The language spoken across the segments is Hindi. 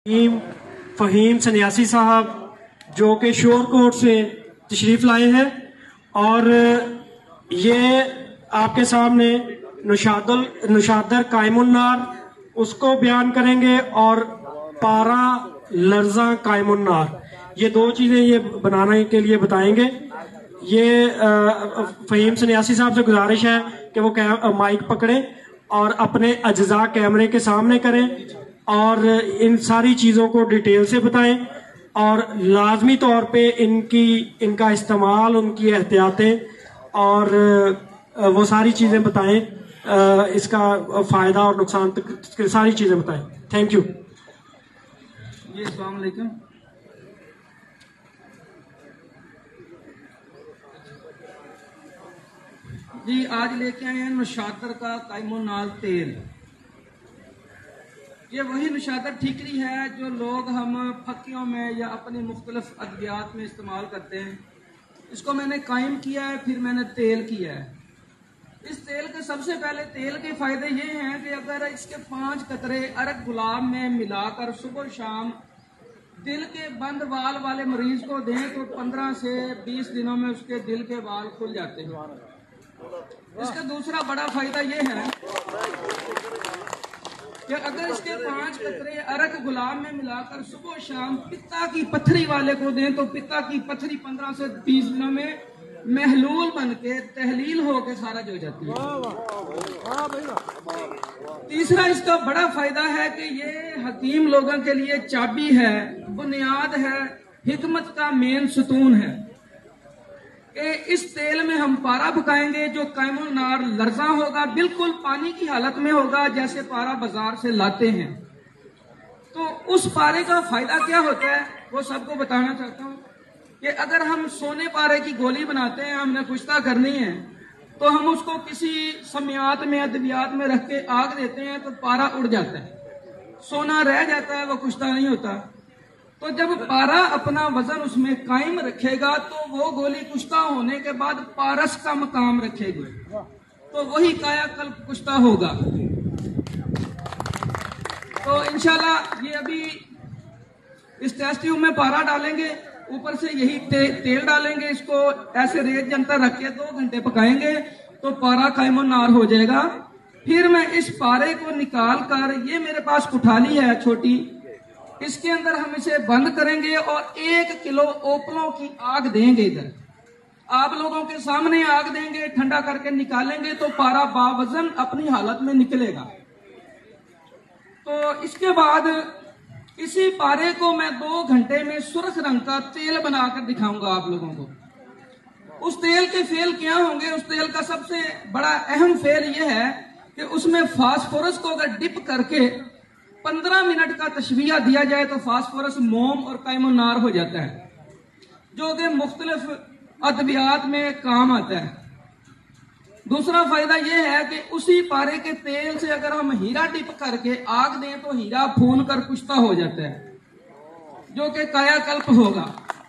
फ़हीम सन्यासी साहब जो कि शोरकोट से तशरीफ लाए हैं और ये आपके सामने नुशादर कायमुन्नार उसको बयान करेंगे और पारा लर्जा कायमुन्नार ये दो चीजें ये बनाने के लिए बताएंगे। ये फ़हीम सन्यासी साहब से गुजारिश है कि वो माइक पकड़ें और अपने अज्जा कैमरे के सामने करें और इन सारी चीज़ों को डिटेल से बताएं और लाजमी तौर पे इनका इस्तेमाल, उनकी एहतियातें और वो सारी चीज़ें बताएं, इसका फ़ायदा और नुकसान तक सारी चीज़ें बताएं। थैंक यू जी। अस्सलाम वालेकुम। जी आज लेके आए हैं नुशादर का कायमुन्नार तेल। ये वही नुशादर ठीकरी है जो लोग हम फक्कियों में या अपनी मुख्तलिफ अद्वियात में इस्तेमाल करते हैं। इसको मैंने कायम किया है, फिर मैंने तेल किया है। इस तेल के सबसे पहले तेल के फायदे ये हैं कि अगर इसके 5 कतरे अरक गुलाब में मिलाकर सुबह शाम दिल के बंद बाल वाले मरीज को दें तो 15 से 20 दिनों में उसके दिल के बाल खुल जाते हैं। इसका दूसरा बड़ा फायदा ये है कि अगर इसके 5 कतरे अरक गुलाब में मिलाकर सुबह शाम पित्ता की पत्थरी वाले को दें तो पित्ता की पत्थरी 15 से 20 दिनों में महलूल बन के तहलील होकर सारा हो जाती है। तीसरा इसका बड़ा फायदा है कि ये हकीम लोगों के लिए चाबी है, बुनियाद है, हिकमत का मेन सुतून है। इस तेल में हम पारा पकाएंगे जो कायमुन्नार लर्जा होगा, बिल्कुल पानी की हालत में होगा जैसे पारा बाजार से लाते हैं। तो उस पारे का फायदा क्या होता है वो सबको बताना चाहता हूँ कि अगर हम सोने पारे की गोली बनाते हैं, हमने कुश्ता करनी है, तो हम उसको किसी समियात में अद्वियात में रख के आग देते हैं तो पारा उड़ जाता है, सोना रह जाता है, वो कुश्ता नहीं होता। तो जब पारा अपना वजन उसमें कायम रखेगा तो वो गोली कुश्ता होने के बाद पारस का मकाम रखेगी, तो वही कायाकल्प कुश्ता होगा। तो इंशाल्लाह ये अभी इस टेस्ट ट्यूब में पारा डालेंगे, ऊपर से यही तेल डालेंगे, इसको ऐसे रेत जंतर रख के 2 घंटे पकाएंगे तो पारा कायमुन्नार हो जाएगा। फिर मैं इस पारे को निकाल कर, ये मेरे पास कुठाली है छोटी, इसके अंदर हम इसे बंद करेंगे और 1 किलो ओपलों की आग देंगे। इधर आप लोगों के सामने आग देंगे, ठंडा करके निकालेंगे तो पारा बावजन अपनी हालत में निकलेगा। तो इसके बाद इसी पारे को मैं 2 घंटे में सुर्ख रंग का तेल बनाकर दिखाऊंगा आप लोगों को। उस तेल के फेल क्या होंगे? उस तेल का सबसे बड़ा अहम फेल यह है कि उसमें फास्फोरस को अगर डिप करके 15 मिनट का तशबिया दिया जाए तो फास्फोरस मोम और कायमुन्नार हो जाता है, जो कि मुख्तलिफ अद्वियात में काम आता है। दूसरा फायदा यह है कि उसी पारे के तेल से अगर हम हीरा डिप करके आग दें तो हीरा फूल कर कुश्ता हो जाता है, जो कि कायाकल्प होगा।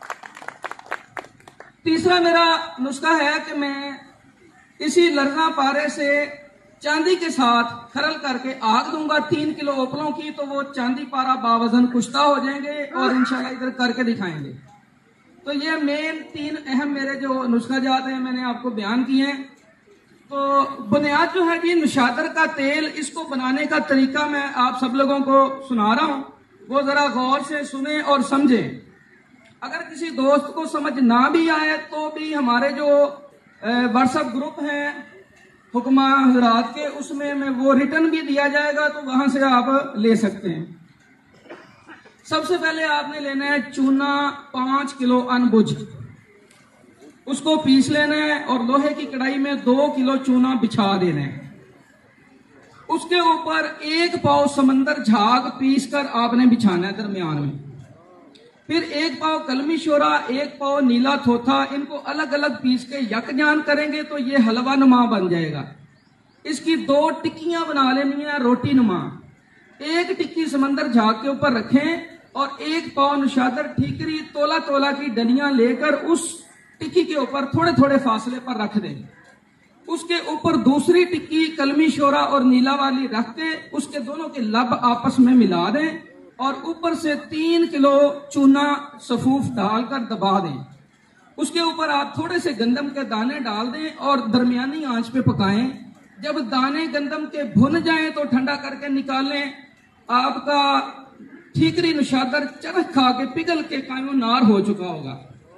तीसरा मेरा नुस्खा है कि मैं इसी लर्जा पारे से चांदी के साथ खरल करके आग दूंगा 3 किलो ओपलों की, तो वो चांदी पारा बावजन कुश्ता हो जाएंगे और इंशाल्लाह इधर करके दिखाएंगे। तो ये मेन 3 अहम मेरे जो नुस्खा जात हैं मैंने आपको बयान किए हैं। तो बुनियाद जो है जी नुशादर का तेल, इसको बनाने का तरीका मैं आप सब लोगों को सुना रहा हूं, वो जरा गौर से सुने और समझे। अगर किसी दोस्त को समझ ना भी आए तो भी हमारे जो व्हाट्सएप ग्रुप हैं हुक्मा हजरात के, उसमें मैं वो रिटर्न भी दिया जाएगा तो वहां से आप ले सकते हैं। सबसे पहले आपने लेना है चूना 5 किलो अनबुझ, उसको पीस लेना है और लोहे की कढ़ाई में 2 किलो चूना बिछा देना है। उसके ऊपर 1 पाव समंदर झाग पीस कर आपने बिछाना है दरमियान में। फिर 1 पाव कलमी शोरा, 1 पाव नीला थोथा, इनको अलग अलग पीस के यकजान करेंगे तो ये हलवा नुमा बन जाएगा। इसकी 2 टिक्कियां बना लेनी है रोटी नुमा। 1 टिक्की समंदर झाग के ऊपर रखें और 1 पाव नुशादर ठीकरी तोला तोला की डलियां लेकर उस टिक्की के ऊपर थोड़े थोड़े फासले पर रख दें। उसके ऊपर दूसरी टिक्की कलमी शोरा और नीला वाली रख के उसके दोनों के लब आपस में मिला दें और ऊपर से 3 किलो चूना सफूफ डालकर दबा दें। उसके ऊपर आप थोड़े से गंदम के दाने डाल दें और दरमियानी आंच पे पकाएं। जब दाने गंदम के भुन जाएं तो ठंडा करके निकालें। आपका ठीकरी नुशादर चरख खा के पिघल के कायमो नार हो चुका होगा।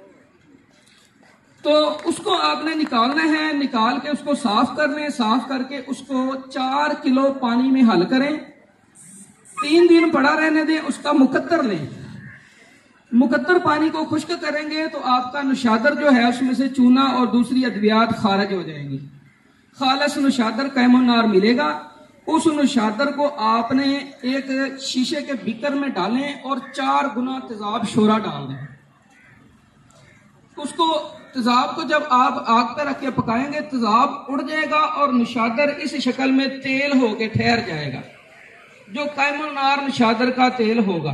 तो उसको आपने निकालना है, निकाल के उसको साफ कर लें। साफ करके उसको 4 किलो पानी में हल करें, 3 दिन पड़ा रहने दें। उसका मुकद्दर लें, मुकद्दर पानी को खुश्क करेंगे तो आपका नुशादर जो है उसमें से चूना और दूसरी अद्वियात खारिज हो जाएंगी। खालस नुशादर कैमोनार मिलेगा। उस नुशादर को आपने एक शीशे के बीकर में डालें और 4 गुना तेजाब शोरा डाल दें। उसको तेजाब को जब आप आग पर रख के पकाएंगे तेजाब उड़ जाएगा और नुशादर इस शक्ल में तेल होके ठहर जाएगा, जो कैमोनार नुशादर का तेल होगा।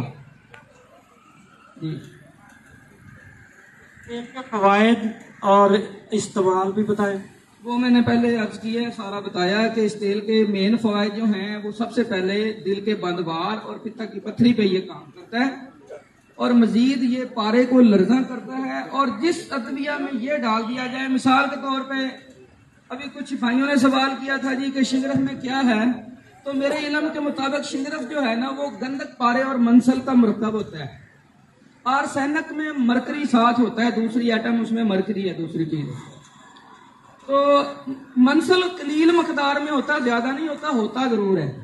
इसके फवायद और इस्तेमाल भी बताएं। वो मैंने पहले अर्ज किया है, सारा बताया कि इस तेल के मेन फवायद जो हैं वो सबसे पहले दिल के बंदवार और पित्ता की पत्थरी पे ये काम करता है और मजीद ये पारे को लर्जा करता है। और जिस अदविया में ये डाल दिया जाए, मिसाल के तौर पे अभी कुछ भाइयों ने सवाल किया था जी कि शिंगरफ में क्या है, तो मेरे इल्म के मुताबिक शिंगरफ जो है ना वो गंधक, पारे और मंसल का मुरक्कब होता है। आर्सेनिक में मरकरी साथ होता है, दूसरी एटम उसमें मरकरी है, दूसरी चीज। तो मंसल कलील मकदार में होता, ज्यादा नहीं होता जरूर है।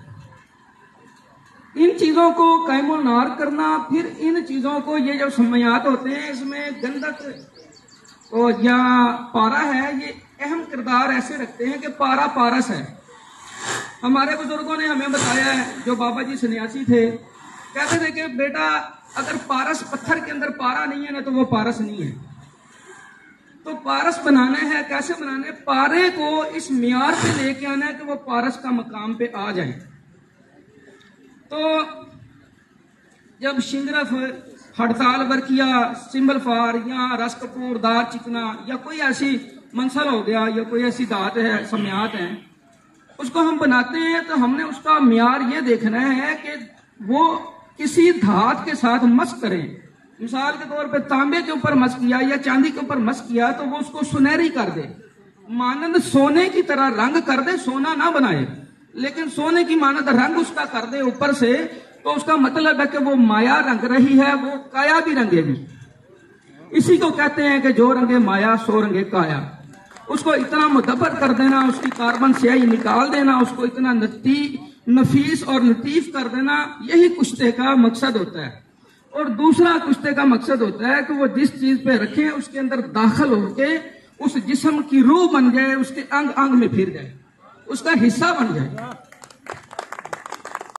इन चीजों को कैमोनार करना, फिर इन चीजों को, ये जो समयात होते हैं इसमें गंधक और या पारा है, ये अहम किरदार ऐसे रखते हैं कि पारा पारस है। हमारे बुजुर्गों ने हमें बताया है, जो बाबा जी सन्यासी थे, कहते थे कि बेटा अगर पारस पत्थर के अंदर पारा नहीं है ना तो वो पारस नहीं है। तो पारस बनाना है, कैसे बनाना है? पारे को इस मियार पे लेके आना है कि वो पारस का मकाम पे आ जाए। तो जब शिंगरफ, हड़ताल बरकिया, सिंबल फार या रस कपूर, दार चिकना या कोई ऐसी मंसल हो गया या कोई ऐसी दात है, समयात है, उसको हम बनाते हैं तो हमने उसका मियार ये देखना है कि वो किसी धात के साथ मस करें। मिसाल के तौर पे तांबे के ऊपर मस किया या चांदी के ऊपर मस किया तो वो उसको सुनहरी कर दे, मानंद सोने की तरह रंग कर दे। सोना ना बनाए लेकिन सोने की मानंद रंग उसका कर दे ऊपर से, तो उसका मतलब है कि वो माया रंग रही है, वो काया भी रंगेगी। इसी को कहते हैं कि जो रंगे माया सो रंगे काया। उसको इतना मुदब्बर कर देना, उसकी कार्बन स्याही निकाल देना, उसको इतना नफीस और लतीफ कर देना, यही कुश्ते का मकसद होता है। और दूसरा कुश्ते का मकसद होता है कि वो जिस चीज पे रखें उसके अंदर दाखिल होके उस जिस्म की रूह बन जाए, उसके अंग अंग में फिर जाए, उसका हिस्सा बन जाए।